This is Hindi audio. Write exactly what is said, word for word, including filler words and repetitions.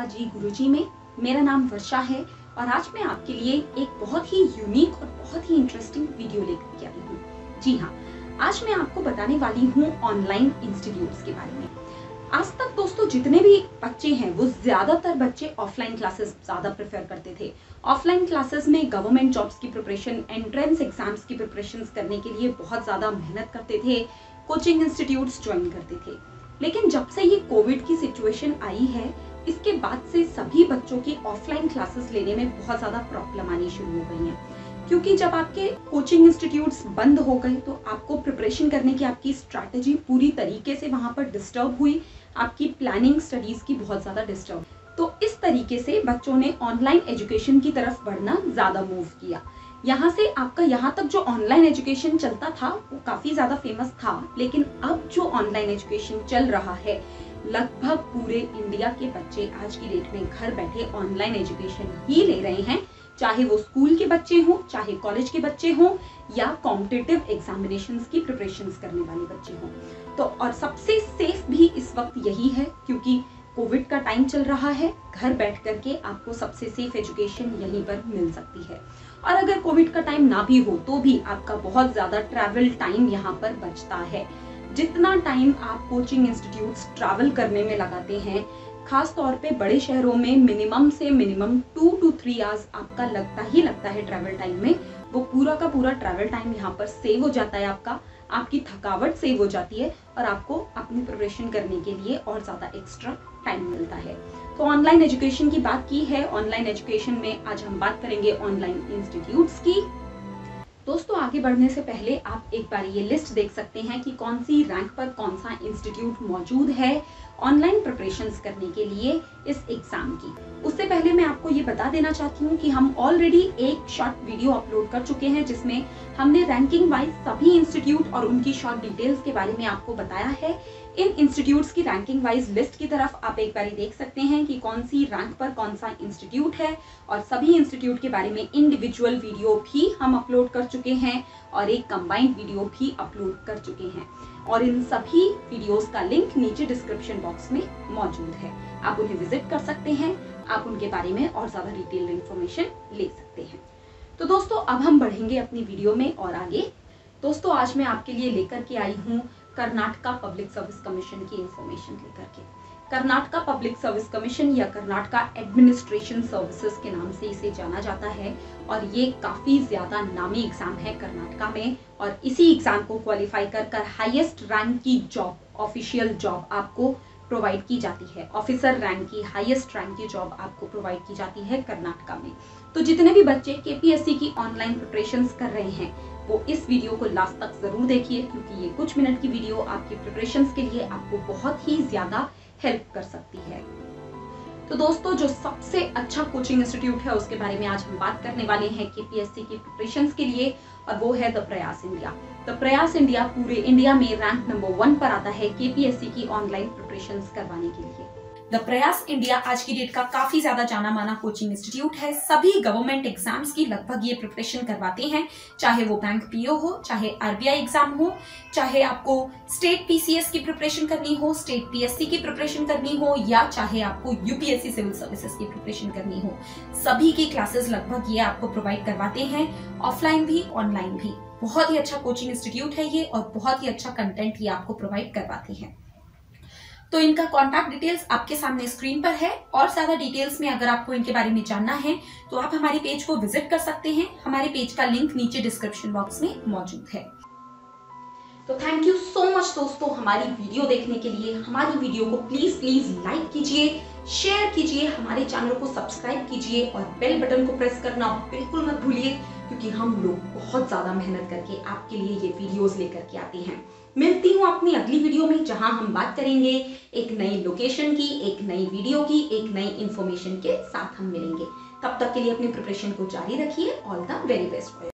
जी गुरुजी में। मेरा नाम वर्षा है और आज मैं आपके लिए एक बहुत ही यूनिक और बहुत ही इंटरेस्टिंग वीडियो लेकर के आई हूँ। जी हाँ, आज मैं आपको बताने वाली हूँ ऑनलाइन इंस्टीट्यूट्स के बारे में। आज तक दोस्तों जितने भी बच्चे हैं वो ज्यादातर बच्चे ऑफलाइन क्लासेस ज्यादा प्रेफर करते थे। ऑफलाइन क्लासेस में गवर्नमेंट जॉब्स की प्रिपरेशन, एंट्रेंस एग्जाम्स की प्रिपरेशन करने के लिए बहुत ज्यादा मेहनत करते थे, कोचिंग इंस्टीट्यूट्स ज्वाइन करते थे। लेकिन जब से ये कोविड की सिचुएशन आई है, इसके बाद से सभी बच्चों की ऑफलाइन क्लासेस लेने में बहुत ज्यादा प्रॉब्लम आनी शुरू हो गई है। क्योंकि जब आपके कोचिंग इंस्टीट्यूट्स बंद हो गए तो आपको प्रिपरेशन करने की आपकी स्ट्रैटेजी पूरी तरीके से वहां पर डिस्टर्ब हुई, आपकी प्लानिंग स्टडीज की बहुत ज्यादा डिस्टर्ब। तो इस तरीके से बच्चों ने ऑनलाइन एजुकेशन की तरफ बढ़ना ज्यादा मूव किया। यहाँ से आपका यहाँ तक जो ऑनलाइन एजुकेशन चलता था वो काफी ज्यादा फेमस था, लेकिन अब जो ऑनलाइन एजुकेशन चल रहा है, लगभग पूरे इंडिया के बच्चे आज की डेट में घर बैठे ऑनलाइन एजुकेशन ही ले रहे हैं, चाहे वो स्कूल के बच्चे हों, चाहे कॉलेज के बच्चे हों या कॉम्पिटिटिव एग्जामिनेशंस की प्रिपरेशंस करने वाले बच्चे हों। तो और सबसे सेफ भी इस वक्त यही है, क्योंकि कोविड का टाइम चल रहा है। घर बैठ करके आपको सबसे सेफ एजुकेशन यहीं पर मिल सकती है। और अगर कोविड का टाइम ना भी हो तो भी आपका बहुत ज्यादा ट्रैवल टाइम यहाँ पर बचता है। जितना टाइम आप कोचिंग इंस्टीट्यूट्स ट्रैवल करने में लगाते हैं, खास तौर पे बड़े शहरों में मिनिमम से minimum two to three hours आपका लगता ही लगता है ट्रैवल टाइम में, वो पूरा का पूरा ट्रैवल टाइम यहाँ पर सेव हो जाता है आपका, आपकी थकावट सेव हो जाती है और आपको अपनी प्रिपरेशन करने के लिए और ज्यादा एक्स्ट्रा टाइम मिलता है। तो ऑनलाइन एजुकेशन की बात की है। ऑनलाइन एजुकेशन में आज हम बात करेंगे ऑनलाइन इंस्टीट्यूट्स की। दोस्तों आगे बढ़ने से पहले आप एक बार ये लिस्ट देख सकते हैं कि कौन सी रैंक पर कौन सा इंस्टीट्यूट मौजूद है ऑनलाइन प्रिपरेशंस करने के लिए इस एग्जाम की। उससे पहले मैं आपको ये बता देना चाहती हूँ कि हम ऑलरेडी एक शॉर्ट वीडियो अपलोड कर चुके हैं जिसमें हमने रैंकिंग वाइज सभी इंस्टीट्यूट और उनकी शॉर्ट डिटेल्स के बारे में आपको बताया है। इन इंस्टीट्यूट्स की रैंकिंग वाइज लिस्ट की तरफ आप एक बार देख सकते हैं कि कौन सी रैंक पर कौन सा इंस्टीट्यूट है, और सभी इंस्टीट्यूट के बारे में इंडिविजुअल वीडियो भी हम अपलोड कर चुके हैं और एक कंबाइंड वीडियो भी अपलोड कर चुके हैं। और इन सभी वीडियोस का लिंक नीचे डिस्क्रिप्शन बॉक्स में मौजूद है, आप उन्हें विजिट कर सकते हैं, आप उनके बारे में और ज्यादा डिटेल्ड इंफॉर्मेशन ले सकते हैं। तो दोस्तों अब हम बढ़ेंगे अपनी वीडियो में और आगे। दोस्तों आज मैं आपके लिए लेकर के आई हूँ कर्नाटका पब्लिक सर्विस कमीशन की इंफॉर्मेशन लेकर के। कर्नाटका पब्लिक सर्विस कमीशन या कर्नाटका एडमिनिस्ट्रेशन सर्विसेज के नाम से इसे जाना जाता है और ये काफी ज्यादा नामी एग्जाम है कर्नाटका में, और इसी एग्जाम को क्वालिफाई कर कर हाईएस्ट रैंक की जॉब, ऑफिशियल जॉब आपको प्रोवाइड की जाती है। ऑफिसर रैंक की, हाईएस्ट रैंक की जॉब आपको प्रोवाइड की जाती है कर्नाटका में। तो जितने भी बच्चे केपीएससी की ऑनलाइन प्रिपरेशंस कर रहे हैं वो इस वीडियो को लास्ट तक जरूर देखिए, क्योंकि ये कुछ मिनट की वीडियो आपकी प्रिपरेशंस के लिए आपको बहुत ही ज्यादा हेल्प कर सकती है। तो दोस्तों जो सबसे अच्छा कोचिंग इंस्टीट्यूट है उसके बारे में आज हम बात करने वाले हैं केपीएससी की प्रिपरेशंस के लिए, और वो है the Prayas India. The Prayas India पूरे इंडिया में रैंक नंबर वन पर आता है केपीएससी की ऑनलाइन प्रिपरेशंस करवाने के लिए। द प्रयास इंडिया आज की डेट का काफी ज्यादा जाना माना कोचिंग इंस्टीट्यूट है। सभी गवर्नमेंट एग्जाम्स की लगभग ये प्रिपरेशन करवाते हैं, चाहे वो बैंक पीओ हो, चाहे आरबीआई एग्जाम हो, चाहे आपको स्टेट पीसीएस की प्रिपरेशन करनी हो, स्टेट पीएससी की प्रिपरेशन करनी हो, या चाहे आपको यूपीएससी सिविल सर्विसेज की प्रिपरेशन करनी हो, सभी की क्लासेस लगभग ये आपको प्रोवाइड करवाते हैं, ऑफलाइन भी ऑनलाइन भी। बहुत ही अच्छा कोचिंग इंस्टीट्यूट है ये और बहुत ही अच्छा कंटेंट ये आपको प्रोवाइड करवाते हैं। तो इनका कॉन्टैक्ट डिटेल्स आपके सामने स्क्रीन पर है, और ज्यादा डिटेल्स में अगर आपको इनके बारे में जानना है तो आप हमारे पेज को विजिट कर सकते हैं। हमारे पेज का लिंक नीचे डिस्क्रिप्शन बॉक्स में मौजूद है। तो थैंक यू सो मच दोस्तों हमारी वीडियो देखने के लिए। हमारी वीडियो को प्लीज प्लीज लाइक कीजिए, शेयर कीजिए, हमारे चैनल को सब्सक्राइब कीजिए और बेल बटन को प्रेस करना बिल्कुल मत भूलिए, क्योंकि हम लोग बहुत ज्यादा मेहनत करके आपके लिए ये वीडियोस लेकर के आते हैं। मिलती हूँ अपनी अगली वीडियो में, जहां हम बात करेंगे एक नई लोकेशन की, एक नई वीडियो की, एक नई इंफॉर्मेशन के साथ हम मिलेंगे। तब तक के लिए अपनी प्रिपरेशन को जारी रखिए। All the very best.